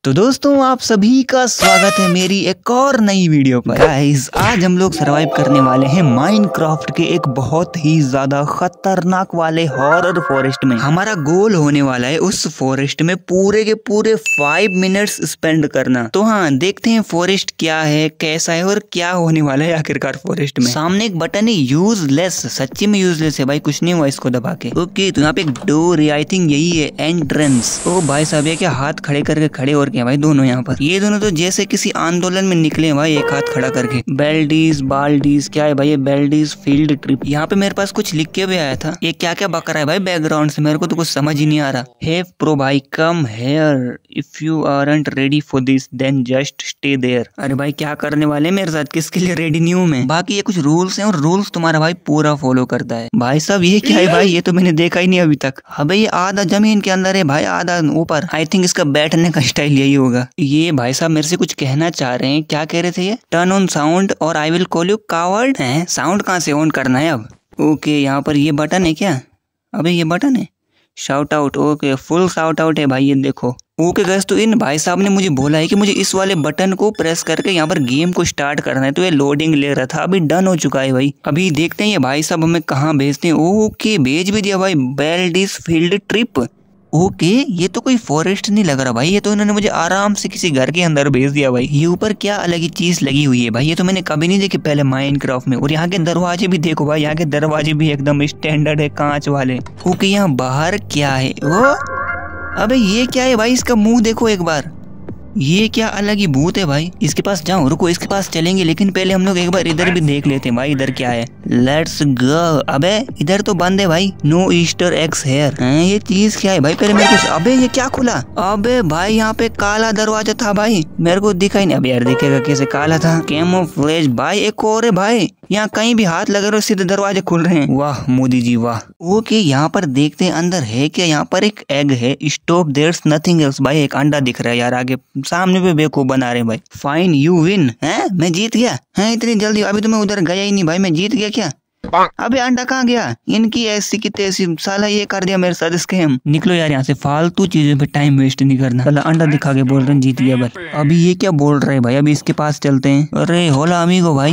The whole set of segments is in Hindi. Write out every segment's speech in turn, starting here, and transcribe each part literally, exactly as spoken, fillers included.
तो दोस्तों आप सभी का स्वागत है मेरी एक और नई वीडियो पर। गाइस आज हम लोग सरवाइव करने वाले हैं माइनक्राफ्ट के एक बहुत ही ज्यादा खतरनाक वाले हॉरर फॉरेस्ट में। हमारा गोल होने वाला है उस फॉरेस्ट में पूरे के पूरे फाइव मिनट्स स्पेंड करना। तो हाँ देखते हैं फॉरेस्ट क्या है, कैसा है और क्या होने वाला है आखिरकार फॉरेस्ट में। सामने एक बटन है यूजलेस, सच्ची में यूजलेस है भाई, कुछ नहीं हुआ इसको दबा के। ओके तो यहाँ पे एक डोर है, आई थिंक यही है एंट्रेंस। ओ भाई साहब ये क्या हाथ खड़े करके खड़े और क्या भाई दोनों यहाँ पर, ये दोनों तो जैसे किसी आंदोलन में निकले भाई, एक हाथ खड़ा करके। बेल्डीज बाल्डीज क्या है भाई, ये बेल्डीज फील्ड ट्रिप। यहाँ पे मेरे पास कुछ लिख के भी आया था, ये क्या क्या बक रहा है भाई बैकग्राउंड से, मेरे को तो कुछ समझ ही नहीं आ रहा। हे प्रो भाई come here, if you aren't ready for this then just stay there. अरे भाई क्या करने वाले मेरे साथ, किसके लिए रेडी नहीं हूँ मैं। बाकी ये कुछ रूल्स हैं और रूल्स तुम्हारा भाई पूरा फॉलो करता है। भाई साहब ये क्या है भाई, ये तो मैंने देखा ही नहीं अभी तक। अबे ये आधा जमीन के अंदर है भाई, आधा ऊपर। आई थिंक इसका बैठने का स्टाइल यही होगा। ये भाई साहब मेरे से कुछ कहना चाह रहे हैं, क्या कह रहे थे ये, टर्न ऑन साउंड और I will call you coward. है साउंड कहाँ से ऑन करना है अब। ओके यहाँ पर ये बटन है क्या, अबे ये बटन है shout out. Okay full shout out है भाई ये देखो। ओके गैस तो इन भाई साहब ने मुझे बोला है कि मुझे इस वाले बटन को प्रेस करके यहाँ पर गेम को स्टार्ट करना है। तो ये लोडिंग ले रहा था, अभी डन हो चुका है भाई। अभी देखते हैं ये भाई साहब हमें कहाँ भेजते हैं। ओके भेज भी दिया भाई, बेल्डीज फील्ड ट्रिप। ओके ये तो कोई फॉरेस्ट नहीं लग रहा भाई, ये तो इन्होंने मुझे आराम से किसी घर के अंदर भेज दिया भाई। ये ऊपर क्या अलग ही चीज लगी हुई है भाई, ये तो मैंने कभी नहीं देखी पहले माइनक्राफ्ट में। और यहाँ के दरवाजे भी देखो भाई, यहाँ के दरवाजे भी एकदम स्टैंडर्ड है, कांच वाले। ओके यहाँ बाहर क्या है, ओ अबे ये क्या है भाई, इसका मुंह देखो एक बार, ये क्या अलग ही भूत है भाई। इसके पास जाऊं, रुको इसके पास चलेंगे, लेकिन पहले हम लोग एक बार इधर भी देख लेते हैं भाई, इधर क्या है। Let's go. अबे इधर तो बंद है भाई, नो ईस्टर एग्स हेयर। ये चीज क्या है भाई पहले मेरे को, अबे ये क्या खुला। अबे भाई यहाँ पे काला दरवाजा था भाई, मेरे को दिखा ही नहीं। अबे यार देखेगा कैसे काला था। कैमोफ्लेज भाई एक और है भाई, यहाँ कहीं भी हाथ लगे रहो सीधे दरवाजे खुल रहे हैं। वाह मोदी जी वाह। ओके यहाँ पर देखते हैं अंदर है क्या। यहाँ पर एक एग है, स्टॉप देयर्स नथिंग एल्स। भाई एक अंडा दिख रहा है यार आगे, सामने पे बेवकूफ बना रहे हैं भाई। Fine you win. है मैं जीत गया है इतनी जल्दी, अभी तो मैं उधर गया ही नहीं भाई, मैं जीत गया क्या। अबे अंडा कहाँ गया, इनकी ऐसी की तैसी, साला ये कर दिया मेरे साथ स्कैम। निकलो यार यहाँ से, फालतू चीजों पे टाइम वेस्ट नहीं करना। साला अंडा दिखा के बोल रहे हैं जीत गया बस। अभी ये क्या बोल रहे हैं भाई, अभी इसके पास चलते हैं। अरे होला अमीगो भाई,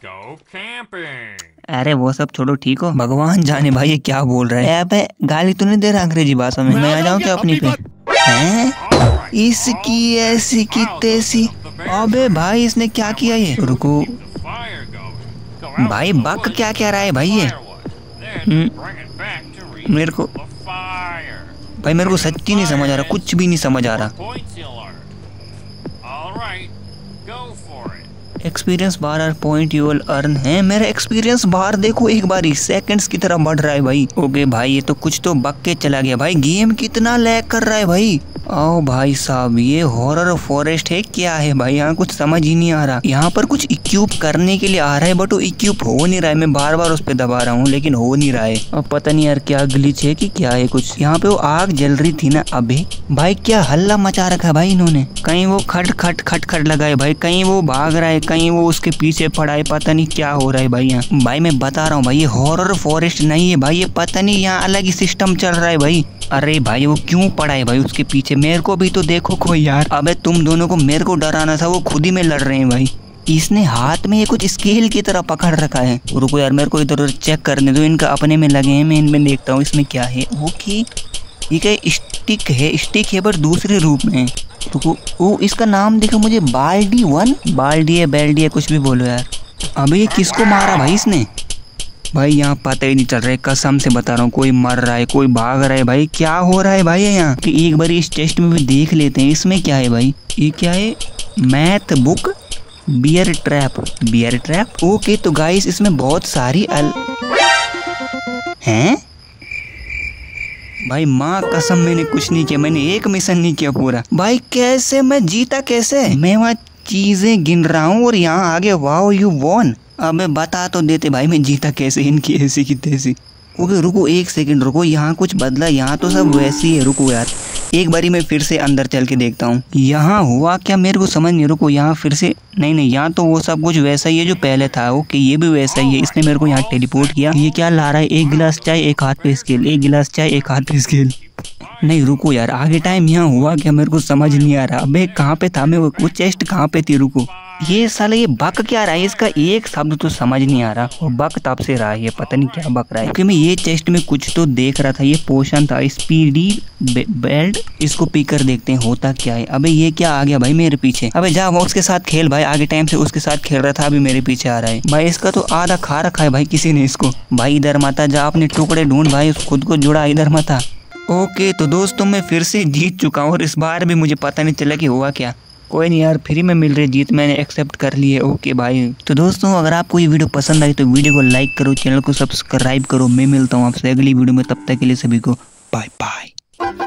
अरे वो सब छोड़ो ठीक हो, भगवान जाने भाई ये क्या बोल रहा है। अबे गाली तो नहीं दे रहा अंग्रेजी भाषा में, मैं आ जाऊँ क्या अपनी पे। हैं इसकी ऐसी की तैसी। अबे भाई इसने क्या किया ये, रुको भाई बक क्या कह रहा है भाई ये। मेरे को भाई मेरे को सच्ची नहीं समझ आ रहा, कुछ भी नहीं समझ आ रहा। Experience bar are point you will earn है, मेरा एक्सपीरियंस बार देखो एक बार ही सेकंड्स की तरह बढ़ रहा है भाई। ओके भाई ये तो कुछ तो बक के चला गया भाई, गेम कितना लैग कर रहा है भाई। आओ भाई साहब ये हॉरर फॉरेस्ट है क्या है भाई, यहाँ कुछ समझ ही नहीं आ रहा। यहाँ पर कुछ इक्यूप करने के लिए आ रहा है बट वो इक्यूप हो नहीं रहा है, मैं बार बार उस पर दबा रहा हूँ लेकिन हो नहीं रहा है। अब पता नहीं यार क्या ग्लिच है कि क्या है कुछ। यहाँ पे वो आग जल रही थी ना, अबे भाई क्या हल्ला मचा रखा है भाई इन्होंने। कहीं वो खट खट खट खट लगा है भाई, कहीं वो भाग रहा है, कहीं वो उसके पीछे पड़ा है, पता नहीं क्या हो रहा है भाई यहाँ। भाई मैं बता रहा हूँ भाई ये हॉरर फॉरेस्ट नहीं है भाई, ये पता नहीं यहाँ अलग ही सिस्टम चल रहा है भाई। अरे भाई वो क्यों पड़ा है भाई उसके पीछे, मेरे को भी तो देखो कोई यार। अबे तुम दोनों को मेरे को डराना था, वो खुद ही में लड़ रहे हैं भाई। इसने हाथ में ये कुछ स्केल की तरह पकड़ रखा है। रुको यार मेरे को इधर उधर चेक करने दो, इनका अपने में लगे हैं, मैं इनमें देखता हूँ इसमें क्या है। ओके ये क्या स्टिक है, स्टिक है पर दूसरे रूप में। रुको वो इसका नाम देखो मुझे, बाल्डी वन, बाल्डी है बेल्डी है कुछ भी बोलो यार। अबे ये किसको मारा भाई इसने, भाई यहाँ पता ही नहीं चल रहा है, कसम से बता रहा हूँ। कोई मर रहा है, कोई भाग रहा है भाई, क्या हो रहा है भाई यहाँ। कि एक बार इस टेस्ट में भी देख लेते हैं इसमें क्या है भाई। ये क्या है, math book bear trap, bear trap. Okay तो गाइस इसमें बहुत सारी अल हैं भाई, माँ कसम मैंने कुछ नहीं किया, मैंने एक मिशन नहीं किया पूरा। भाई कैसे मैं जीता, कैसे मैं वहाँ चीजें गिन रहा हूँ और यहाँ आगे वाओ यू वॉन। अबे बता तो देते भाई मैं जीता कैसे, इनकी ऐसी की तैसी। ओके रुको एक सेकंड रुको, यहाँ कुछ बदला, यहाँ तो सब वैसी है। रुको यार एक बारी मैं फिर से अंदर चल के देखता हूँ यहाँ हुआ क्या मेरे को समझ नहीं। रुको यहाँ फिर से नहीं नहीं यहाँ तो वो सब कुछ वैसा ही है जो पहले था। ओके ये भी वैसा ही है। इसने मेरे को यहाँ टेलीपोर्ट किया। ये क्या ला रहा है? एक गिलास चाय एक हाथ पे स्केल, एक गिलास चाय एक हाथ पे स्केल। नहीं रुको यार आगे टाइम यहाँ हुआ क्या मेरे को समझ नहीं आ रहा। अबे कहाँ पे था मैं? वो चेस्ट कहाँ पे थी? रुको ये साला ये बक क्या रहा है? इसका एक शब्द तो समझ नहीं आ रहा। और बक तब से रहा है ये, पता नहीं क्या बक रहा है। क्योंकि मैं ये चेस्ट में कुछ तो देख रहा था। ये पोशन था स्पीडी बे, बेल्ट। इसको पी कर देखते हैं होता क्या है। अबे ये क्या आ गया भाई मेरे पीछे? अबे जा वो उसके साथ खेल भाई। आगे टाइम से उसके साथ खेल रहा था, अभी मेरे पीछे आ रहा है भाई। इसका तो आधा खा रखा है भाई किसी ने इसको। भाई इधर माता जा अपने टुकड़े ढूंढ भाई, खुद को जुड़ा इधर माता। ओके तो दोस्तों मैं फिर से जीत चुका हूँ और इस बार भी मुझे पता नहीं चला कि हुआ क्या। कोई नहीं यार, फ्री में मिल रही जीत मैंने एक्सेप्ट कर ली है। ओके भाई तो दोस्तों अगर आपको ये वीडियो पसंद आई तो वीडियो को लाइक करो, चैनल को सब्सक्राइब करो। मैं मिलता हूँ आपसे अगली वीडियो में, तब तक के लिए सभी को बाय बाय।